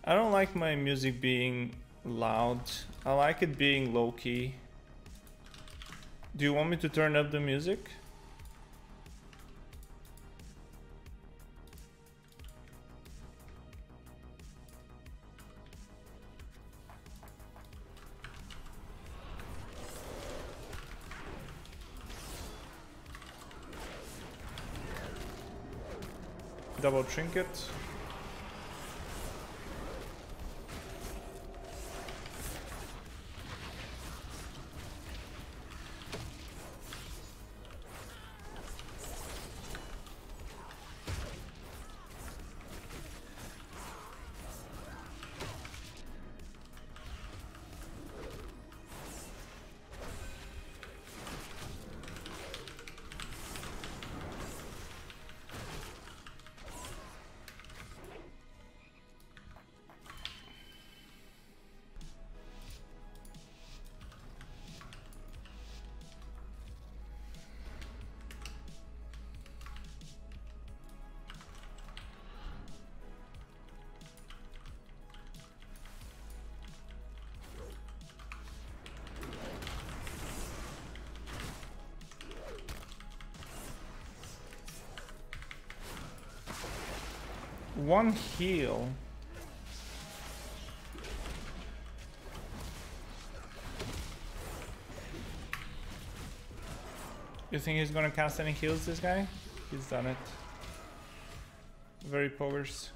I don't like my music being loud. I like it being low-key. Do you want me to turn up the music? Double trinket. One heal. You think he's gonna cast any heals, this guy? He's done it. Very poggers.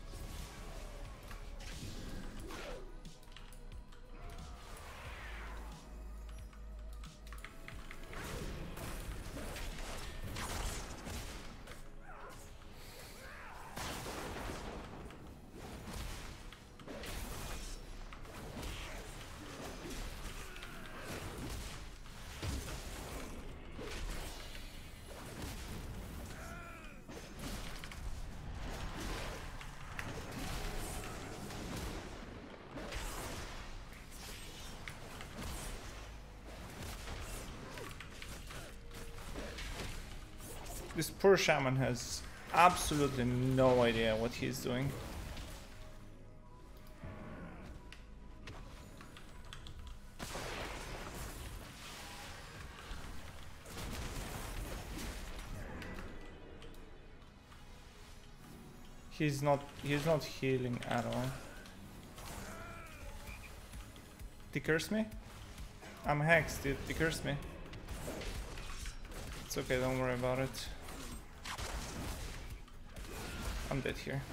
This poor shaman has absolutely no idea what he's doing. He's not healing at all. Did he curse me? I'm hexed, dude. He cursed me. It's okay, don't worry about it. I'm dead here.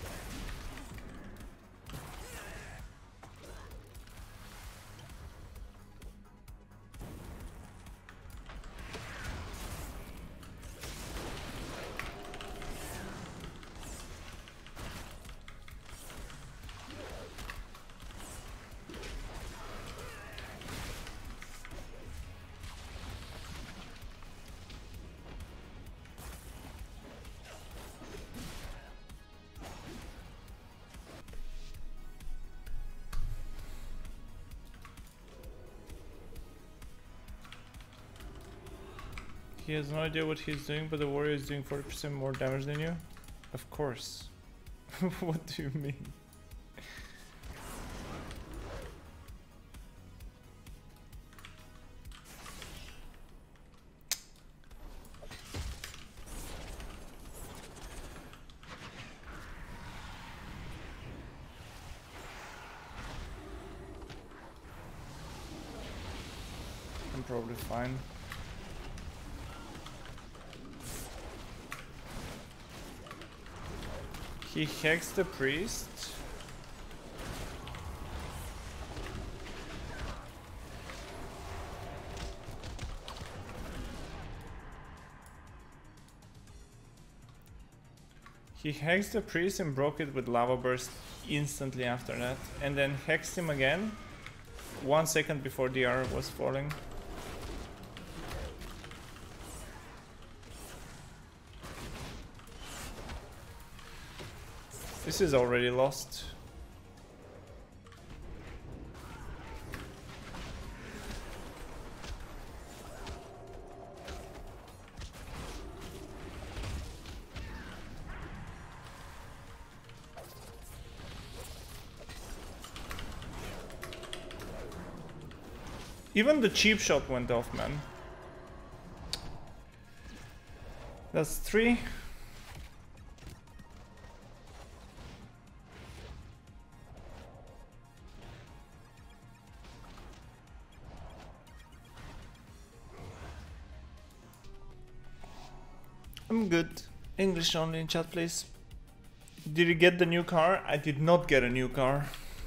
He has no idea what he's doing, but the warrior is doing 40% more damage than you? Of course. What do you mean? I'm probably fine. He hexed the priest. He hexed the priest and broke it with lava burst instantly after that, and then hexed him again 1 second before DR was falling. This is already lost. Even the cheap shot went off, man. That's 3. I'm good. English only in chat, please. Did you get the new car? I did not get a new car.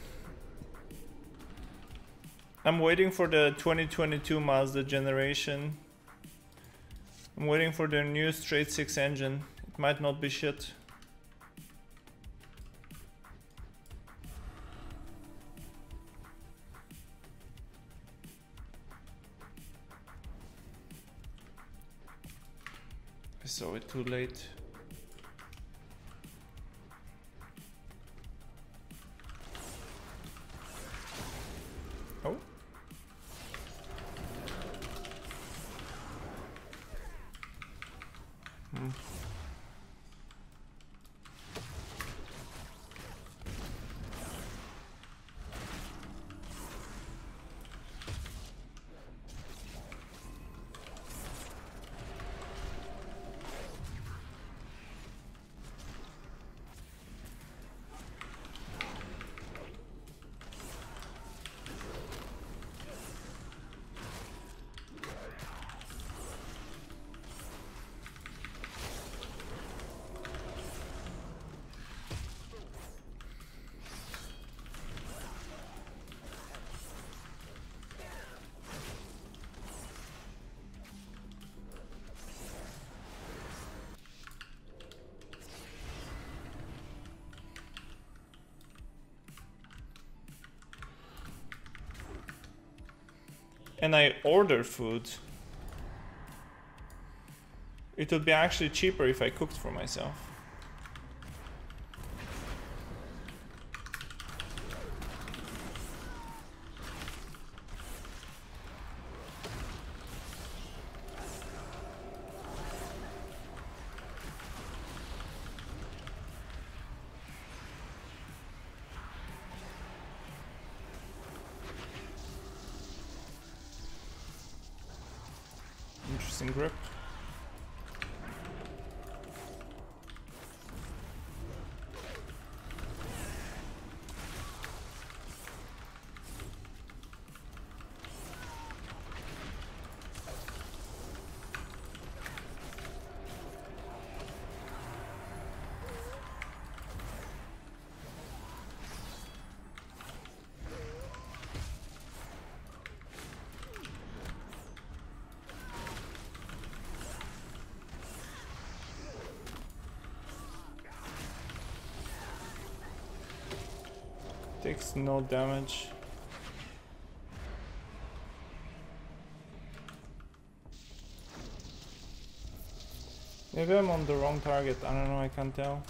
I'm waiting for the 2022 Mazda generation. I'm waiting for their new straight 6 engine. It might not be shit. I saw it too late. Oh. And I order food. It would be actually cheaper if I cooked for myself. Interesting grip. Takes no damage. Maybe I'm on the wrong target, I don't know, I can't tell.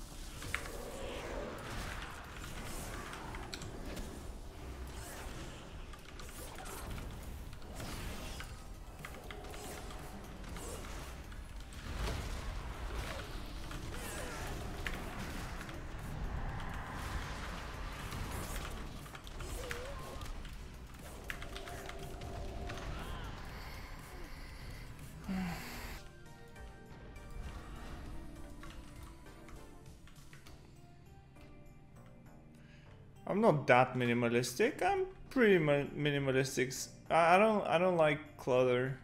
I'm not that minimalistic. I'm pretty minimalistic. I don't like clutter.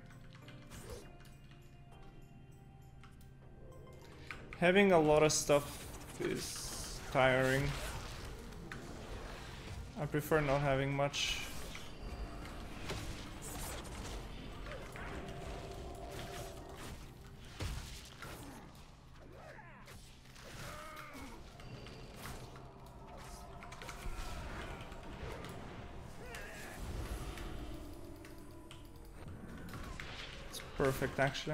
Having a lot of stuff is tiring. I prefer not having much. Perfect, actually.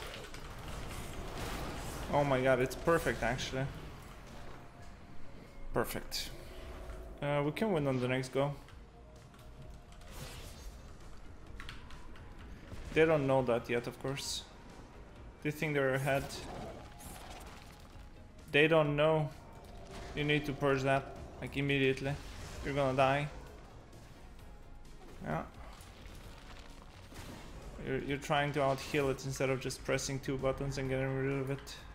Oh my god, it's perfect, actually. Perfect. We can win on the next go. They don't know that yet, of course. They think they're ahead. They don't know. You need to purge that, like, immediately. You're gonna die. Yeah. You're trying to out-heal it instead of just pressing 2 buttons and getting rid of it.